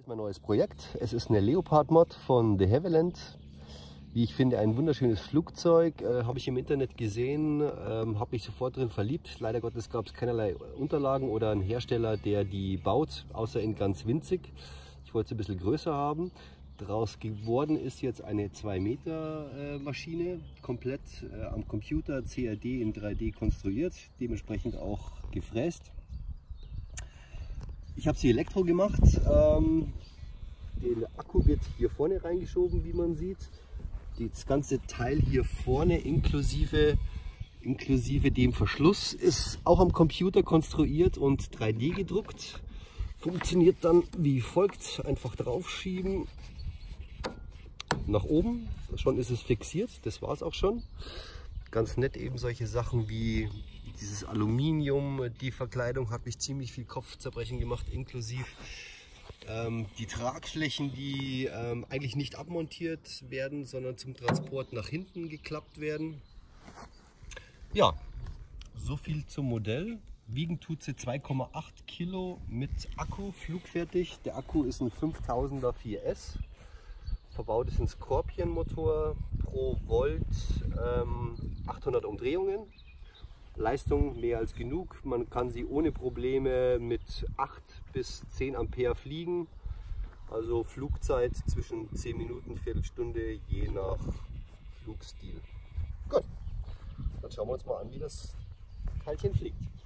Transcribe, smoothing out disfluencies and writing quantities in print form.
mein neues Projekt. Es ist eine Leopard-Mod von de Havilland. Wie ich finde, ein wunderschönes Flugzeug. Habe ich im Internet gesehen, habe mich sofort drin verliebt. Leider Gottes gab es keinerlei Unterlagen oder einen Hersteller, der die baut, außer in ganz winzig. Ich wollte es ein bisschen größer haben. Daraus geworden ist jetzt eine 2 Meter Maschine, komplett am Computer CAD in 3D konstruiert, dementsprechend auch gefräst. Ich habe sie elektro gemacht. Der Akku wird hier vorne reingeschoben, wie man sieht. Das ganze Teil hier vorne inklusive dem Verschluss ist auch am Computer konstruiert und 3D gedruckt. Funktioniert dann wie folgt: einfach draufschieben, nach oben, schon ist es fixiert, das war es auch schon. Ganz nett eben solche Sachen wie dieses Aluminium, die Verkleidung hat mich ziemlich viel Kopfzerbrechen gemacht, inklusive die Tragflächen, die eigentlich nicht abmontiert werden, sondern zum Transport nach hinten geklappt werden. Ja, so viel zum Modell. Wiegen tut sie 2,8 Kilo mit Akku, flugfertig. Der Akku ist ein 5000er 4S. Verbaut ist ein Scorpion-Motor, pro Volt 800 Umdrehungen. Leistung mehr als genug. Man kann sie ohne Probleme mit 8 bis 10 Ampere fliegen. Also Flugzeit zwischen 10 Minuten, Viertelstunde, je nach Flugstil. Gut, dann schauen wir uns mal an, wie das Teilchen fliegt.